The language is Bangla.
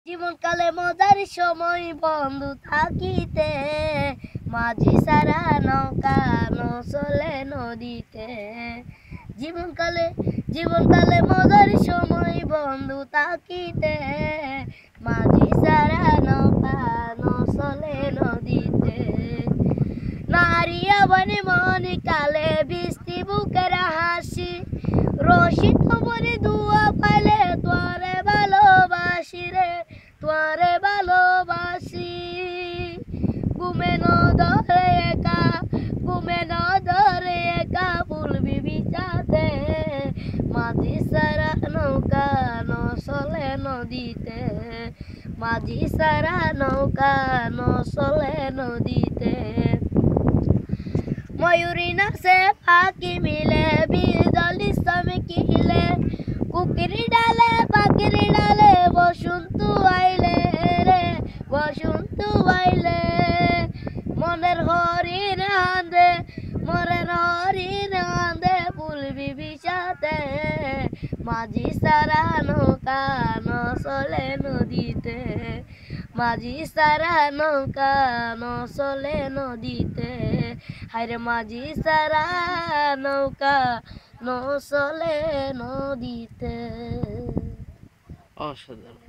জীবনকালে মজার সময় বন্ধু থাকিতে, মাঝি সারা নৌকা চলে নদীতে। জীবনকালে মজার সময় বন্ধু থাকিতে, মাঝি সারা নৌকা চলে নদীতে। নারিয়া বনে মনে কালে বৃষ্টি বুকের হাসি, রসিদ বনে দুয়া পাইলে তোরে ভালোবাসি রে, তোরে ভালোবাসি। ঘুমে ন ধরে একা ভুলবি বিচাতে, মাঝি সারা নৌকা চলে নদীতে, মাঝি সারা নৌকা চলে নদীতে। ময়ূরী নাচে পাখি মিলে, বিজলি চমকিলে, কুকিরি ডালে পাখিরি ডালে বসন্ত আইলে রে, বসন্ত আইলে। মনের হরিণ হাঁদে ভুলবি বিষাতে, মাঝি সারা নৌকা চলে নদীতে, মাঝি সারা নৌকা চলে নদীতে। হায়রে মাঝি সারা নৌকা চলে নদীতে। অসাধারণ।